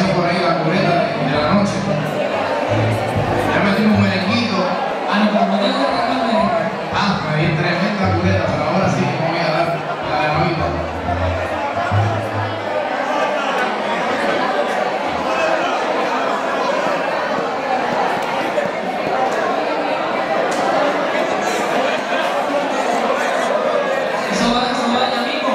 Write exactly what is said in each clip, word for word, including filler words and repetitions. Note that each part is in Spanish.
por ahí la cureta de, de la noche. Ya metimos un merenguito. Ah, no, pero no tengo que agarrar el merengue. Ah, me di tremenda cureta, pero ahora sí me voy a dar la de novita. Eso va, eso va ya mismo.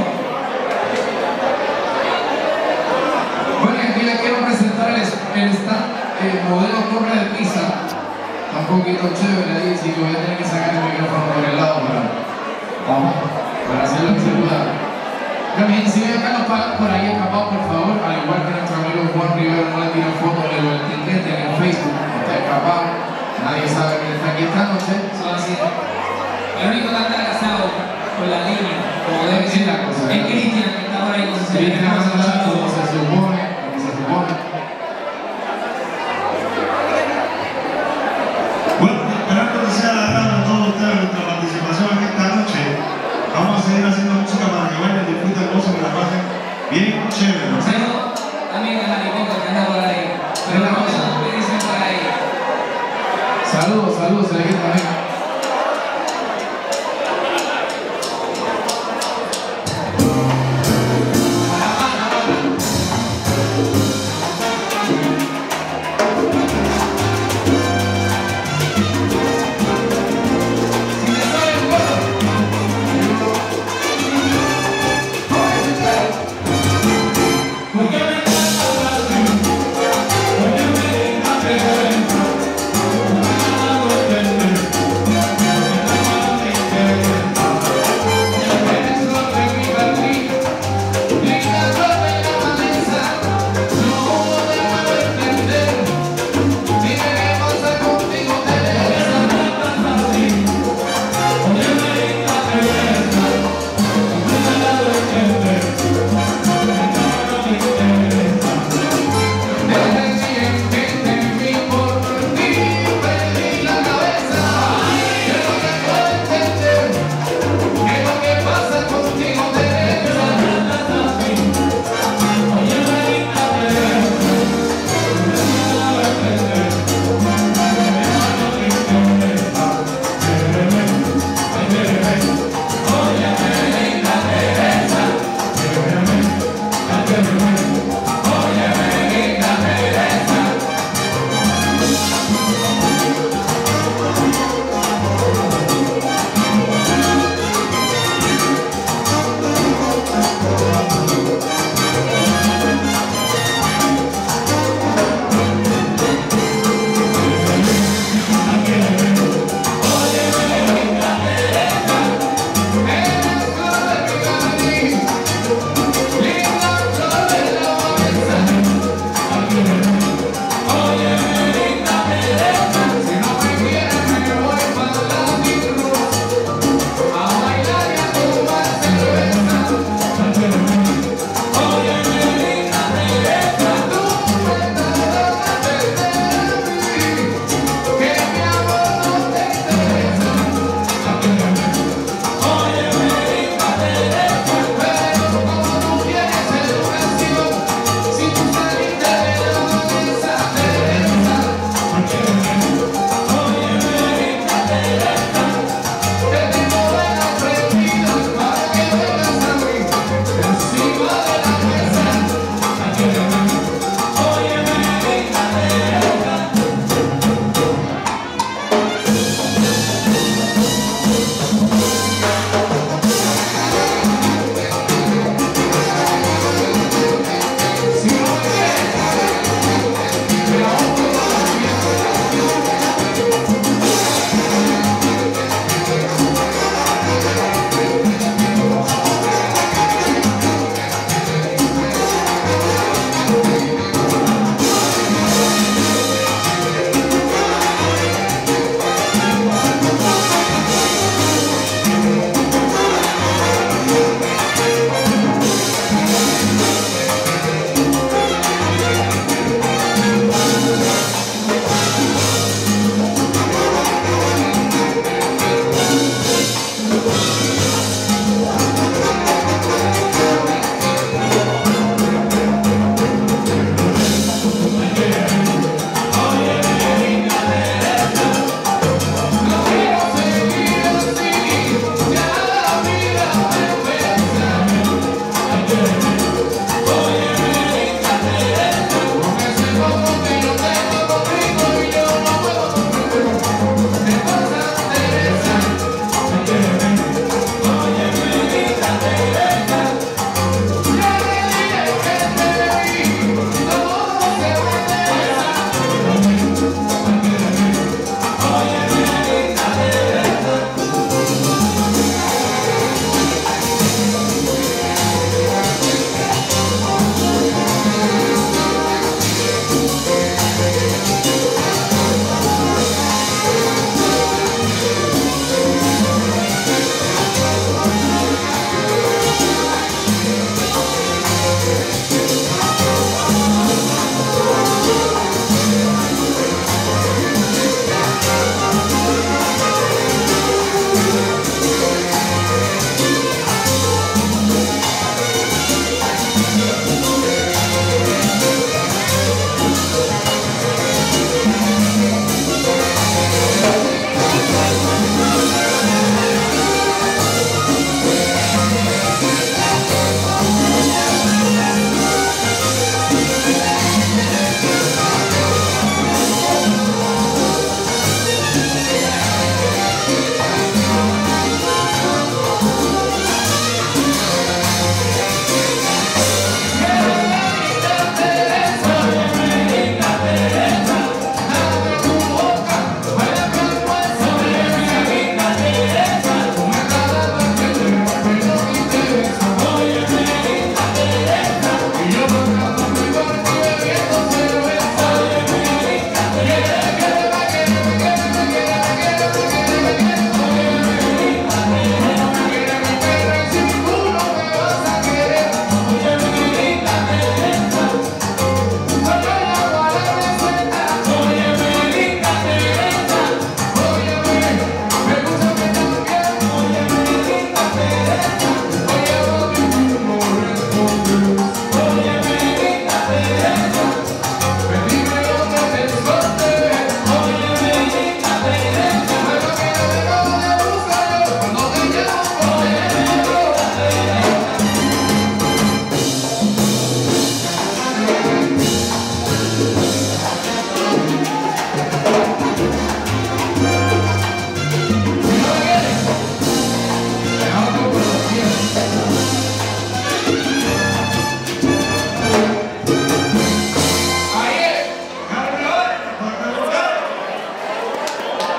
Bueno, aquí les quiero presentar el, el stand, el modelo Torre de Pisa. Está un poquito chévere ahí, si voy a tener que sacar el micrófono por el lado para, vamos, para hacerlo en celular. También, si ven acá los pagan por ahí escapados, por favor, al igual que nuestro amigo Juan Rivera, no le tiran fotos de los etiquetes en el Facebook, está escapado, nadie sabe que está aquí esta noche. Son así. El único que anda casado con la línea, como debe Sí, ser, la cosa. es Cristian, que está por ahí con su Viene celular. a hablar como se supone, como se supone. Bueno, esperando que sea la gana de todos ustedes nuestra participación en esta noche. Vamos a seguir haciendo música para que bailen, disfruten cosas que la pasen bien chévere. ¿No? Pero también el Jaripoca que anda por ahí. Pero Una no cosa. me dicen por ahí. Saludos, saludos, se le quita también.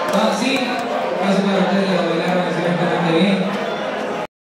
Ah, sí, casi para ustedes.